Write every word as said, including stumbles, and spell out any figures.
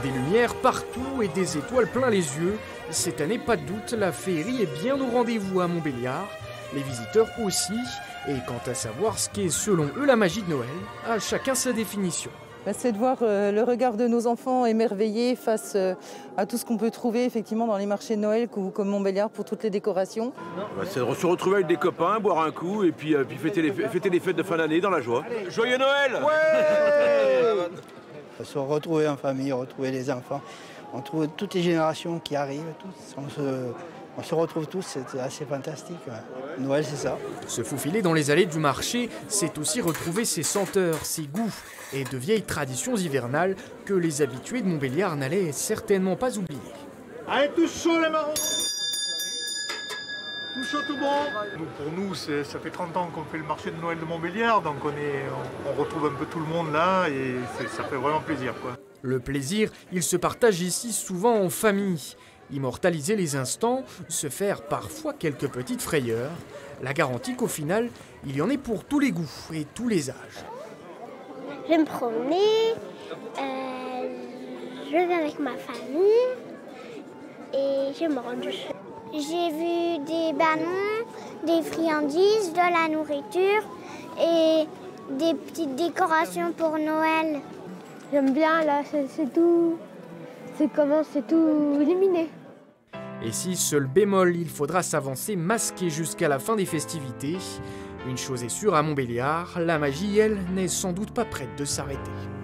Des lumières partout et des étoiles plein les yeux, cette année, pas de doute, la féerie est bien au rendez-vous à Montbéliard. Les visiteurs aussi. Et quant à savoir ce qu'est selon eux la magie de Noël, à chacun sa définition. C'est de voir le regard de nos enfants émerveillés face à tout ce qu'on peut trouver effectivement dans les marchés de Noël comme Montbéliard pour toutes les décorations. C'est de se retrouver avec des copains, boire un coup et puis, puis fêter, les, fêter les fêtes de fin d'année dans la joie. Joyeux Noël! Ouais. Se retrouver en famille, retrouver les enfants, on trouve toutes les générations qui arrivent, tous, on, se, on se retrouve tous, c'est assez fantastique. Ouais. Noël, c'est ça. Se faufiler dans les allées du marché, c'est aussi retrouver ses senteurs, ses goûts et de vieilles traditions hivernales que les habitués de Montbéliard n'allaient certainement pas oublier. Allez, tous chaud les marrons! Tout chaud, tout bon! Nous, pour nous, ça fait trente ans qu'on fait le marché de Noël de Montbéliard, donc on, est, on, on retrouve un peu tout le monde là et ça fait vraiment plaisir, quoi. Le plaisir, il se partage ici souvent en famille. Immortaliser les instants, se faire parfois quelques petites frayeurs, la garantie qu'au final, il y en ait pour tous les goûts et tous les âges. Je vais me promener, euh, je vais avec ma famille et je me rends du jeu. J'ai vu des ballons, des friandises, de la nourriture et des petites décorations pour Noël. J'aime bien, là, c'est tout, c'est comment, c'est tout illuminé. Et si, seul bémol, il faudra s'avancer masqué jusqu'à la fin des festivités. Une chose est sûre à Montbéliard, la magie, elle, n'est sans doute pas prête de s'arrêter.